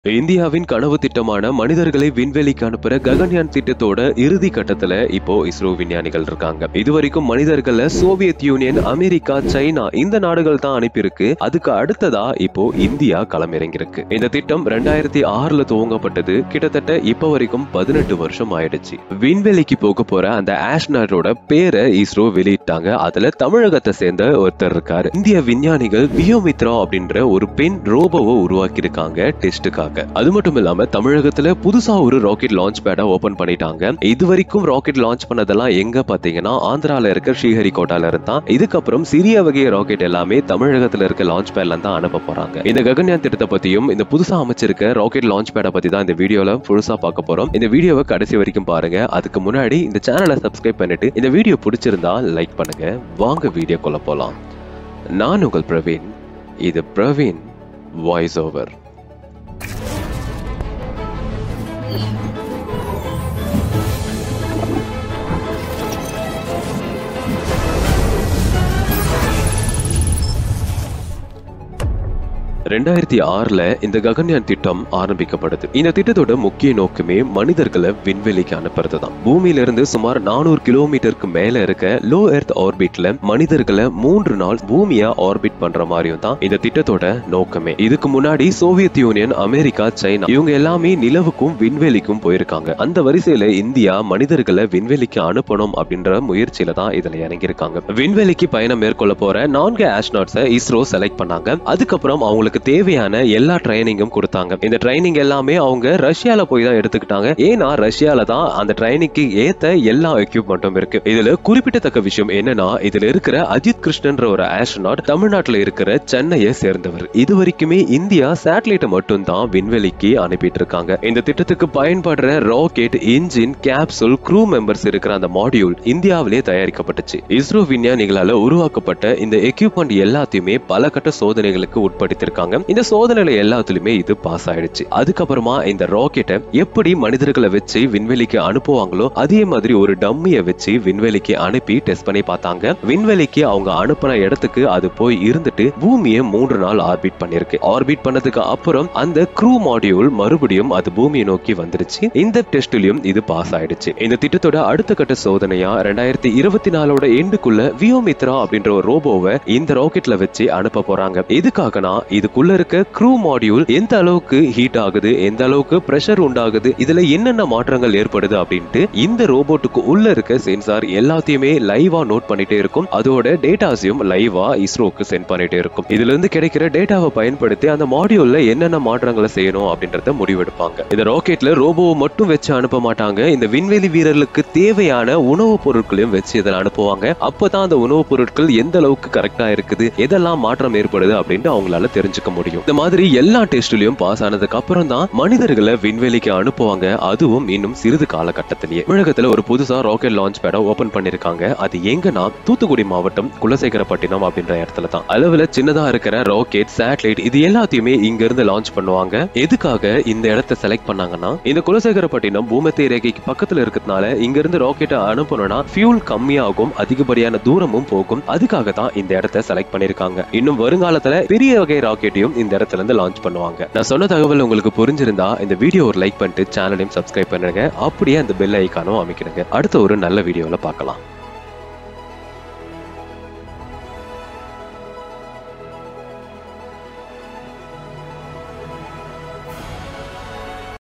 இந்தியாவின் கனவு திட்டமான மனிதர்களை விண்வெளிக்கு அனுப்புற ககன்யான் திட்டத்தோட இறுதி கட்டத்துல இப்போ இஸ்ரோ விஞ்ஞானிகள் இருக்காங்க. இதுவரைக்கும் மனிதர்களை சோவியத் யூனியன், அமெரிக்கா, சைனா இந்த நாடுகள் தான் அனுப்பியிருக்கு. அதுக்கு அடுத்ததா இப்போ இந்தியா களமிறங்கிருக்கு. இந்த திட்டம் 2006ல துவங்கப்பட்டது. கிட்டத்தட்ட இப்ப வரைக்கும் 18 வருஷம் ஆயிடுச்சு. விண்வெளிக்கு போக போற அந்த ஆஸ்ட்ரோனட்டோட பேரை இஸ்ரோ வெளியிட்டாங்க. அதுல தமிழகத்தை சேர்ந்த ஒருத்தர் இருக்காரு. இந்திய விஞ்ஞானிகள் வியோமித்ரா அப்படின்ற ஒரு பெண் ரோபோவை உருவாக்கி இருக்காங்க டெஸ்டுக்காக. அது மட்டும் இல்லாம தமிழகத்துல புதுசா ஒரு ராக்கெட் லான்ச் பேட ஓபன் பண்ணிட்டாங்க. இது வரைக்கும் ராக்கெட் லான்ச் பண்ணதெல்லாம் எங்க பாத்தீங்கன்னா ஆந்திரால இருக்க ஸ்ரீஹரிகோட்டால இருந்தா. இதுக்கப்புறம் சிறிய வகை ராக்கெட் எல்லாமே தமிழகத்துல இருக்க லான்ச் பேட்ல தான் அனுப்ப போறாங்க. இந்த ககன்யான் திட்டத்தை பத்தியும் இந்த புதுசா அமைச்சிருக்க ராக்கெட் லான்ச் பேட பத்தி தான் இந்த வீடியோல புதுசா பார்க்க போறோம். இந்த வீடியோவை கடைசி வரைக்கும் பாருங்க. அதுக்கு முன்னாடி இந்த சேனலை சப்ஸ்கிரைப் பண்ணிட்டு இந்த வீடியோ பிடிச்சிருந்தா லைக் பண்ணுங்க. வாங்க வீடியோக்குள்ள போலாம். நான் உங்கள் பிரவீன். இது பிரவீன் வாய்ஸ் ஓவர். இந்த ககன்யான் திட்டம் ஆரம்பிக்கப்படுது. இந்த திட்டத்தோட முக்கிய நோக்கமே மனிதர்களை விண்வெளிக்கு அனுப்புறதுதான். பூமியில இருந்து சுமார் 400 கிலோமீட்டருக்கு மேல இருக்க லோ எர்த் ஆர்பிட்ல மனிதர்களை 3 நாள் பூமியா ஆர்பிட் பண்ற மாதிரியும் தான் இந்த திட்டத்தோட நோக்கமே. இதுக்கு முன்னாடி சோவியத் யூனியன், அமெரிக்கா, சைனா இவங்க எல்லாமே நிலவுக்கும் விண்வெளிக்கும் போயிருக்காங்க. அந்த வரிசையில இந்தியா மனிதர்களை விண்வெளிக்கு அனுப்பணும் அப்படின்ற முயற்சியில தான் இதுல இறங்கியிருக்காங்க. விண்வெளிக்கு பயணம் மேற்கொள்ள போற 4 ஆஸ்ட்ரோனட்ஸை இஸ்ரோ செலக்ட் பண்ணாங்க. அதுக்கப்புறம் அவங்களுக்கு தேவையான எல்லா ட்ரைனிங்கும் கொடுத்தாங்க. இந்த ட்ரைனிங் எல்லாமே அவங்க ரஷ்யால போய் தான் எடுத்துக்கிட்டாங்க. ஏன்னா ரஷ்யால தான் அந்த ட்ரைனிங்க்கு ஏத்த எல்லா எக்யூப்மெண்ட்டும் இருக்கு. இதுல குறிப்பிடத்தக்க விஷயம் என்னன்னா, இதுல இருக்கிற அஜித் கிருஷ்ணன்ற ஒரு ஆஸ்ட்ரோனாட் தமிழ்நாட்டுல இருக்கிற சென்னையை சேர்ந்தவர். இது வரைக்குமே இந்தியா சேட்டலைட்டை மட்டும் தான் விண்வெளிக்கு அனுப்பிட்டு இருக்காங்க. இந்த திட்டத்துக்கு பயன்படுற rocket, engine, capsule, crew members இருக்கிற அந்த மாடியூல் இந்தியாவிலே தயாரிக்கப்பட்டுச்சு. இஸ்ரோ விஞ்ஞானிகளால உருவாக்கப்பட்ட இந்த எக்யூப்மெண்ட் எல்லாத்தையுமே பல கட்ட சோதனைகளுக்கு உட்படுத்திருக்காங்க. இந்த சோதனையில எல்லாத்துலயுமே இது பாஸ் ஆயிடுச்சு. அதுக்கப்புறமா இந்த ராக்கெட்டை எப்படி மனிதர்களை வச்சு விண்வெளிக்கு அனுப்புவாங்களோ அதே மாதிரி ஒரு டம்மியை வச்சு விண்வெளிக்கு அனுப்பி டெஸ்ட் பண்ணி பார்த்தாங்க. விண்வெளிக்கு அவங்க அனுப்பின இடத்துக்கு அது போய் இருந்துட்டு பூமியை 3 நாள் ஆர்பிட் பண்ணிருக்கு. ஆர்பிட் பண்ணதுக்கு அப்புறம் அந்த க்ரூ மாடியூல் மறுபடியும் அது பூமியை நோக்கி வந்துருச்சு. இந்த டெஸ்ட்லயும் இது பாஸ் ஆயிடுச்சு. இந்த திட்டத்தோட அடுத்த கட்ட சோதனையா 2024ஓட எண்டுக்குள்ள வியோமித்ரா அப்படின்ற ஒரு ரோபோவை இந்த ராக்கெட்ல வச்சு அனுப்ப போறாங்க. இதுக்காகனா இதுக்குள்ள இருக்க க்ரூ மாடியூல் எந்த அளவுக்கு ஹீட் ஆகுது, எந்த அளவுக்கு பிரஷர் உண்டாகுது, இதுல என்னென்ன மாற்றங்கள் ஏற்படுது அப்படின்ட்டு இந்த ரோபோட்டுக்கு உள்ள இருக்க சென்சார் எல்லாத்தையுமே லைவா நோட் பண்ணிட்டே இருக்கும். அதோட டேட்டாஸையும் லைவா இஸ்ரோக்கு சென்ட் பண்ணிட்டே இருக்கும். இதுல இருந்து கிடைக்கிற டேட்டாவை பயன்படுத்தி அந்த மாடியூல்ல என்னென்ன மாற்றங்களை செய்யணும் அப்படின்றத முடிவெடுப்பாங்க. இந்த ராக்கெட்ல ரோபோவை மட்டும் வச்சு அனுப்ப மாட்டாங்க. இந்த விண்வெளி வீரர்களுக்கு தேவையான உணவுப் பொருட்களையும் வச்சு இதில் அனுப்புவாங்க. அப்பதான் அந்த உணவுப் பொருட்கள் எந்த அளவுக்கு கரெக்டா இருக்குது, எதெல்லாம் மாற்றம் ஏற்படுது அப்படின்ட்டு அவங்களால தெரிஞ்சுக்க முடியும். இந்த மாதிரி எல்லா டெஸ்ட்லயும் பாஸ் ஆனதுக்கு அப்புறம் தான் மனிதர்களை விண்வெளிக்கு அனுப்புவாங்க. அதுவும் இன்னும் சிறிது காலகட்டத்திலேயே. தமிழகத்துல ஒரு புதுசா ராக்கெட் லான்ச் பேட ஓபன் பண்ணிருக்காங்க. அது எங்கன்னா தூத்துக்குடி மாவட்டம் குலசேகரப்பட்டினம் அப்படின்ற இடத்துல தான். அளவுல சின்னதா இருக்கிற ராக்கெட், சேட்டலைட் இது எல்லாத்தையுமே இங்க இருந்து லான்ச் பண்ணுவாங்க. எதுக்காக இந்த இடத்தை செலக்ட் பண்ணாங்கன்னா, இந்த குலசேகரப்பட்டினம் பூமத்திய ரேகைக்கு பக்கத்துல இருக்கிறதுனால இங்க இருந்து ராக்கெட்டை அனுப்பணும்னா ஃபியூல் கம்மியாகும், அதிகப்படியான தூரமும் போகும். அதுக்காக தான் இந்த இடத்தை செலக்ட் பண்ணிருக்காங்க. இன்னும் வருங்காலத்துல பெரிய வகை ராக்கெட்டையும் இந்த இடத்துல இருந்து லான்ச் பண்ணுவாங்க. நான் சொன்ன தகவல் உங்களுக்கு புரிஞ்சிருந்தா இந்த வீடியோ ஒரு லைக் பண்ணிட்டு சேனலையும் சப்ஸ்கிரைப் பண்ணுங்க. அப்படியே அந்த பெல் ஐகானும் அமைக்கிடுங்க. அடுத்த ஒரு நல்ல வீடியோல பார்க்கலாம்.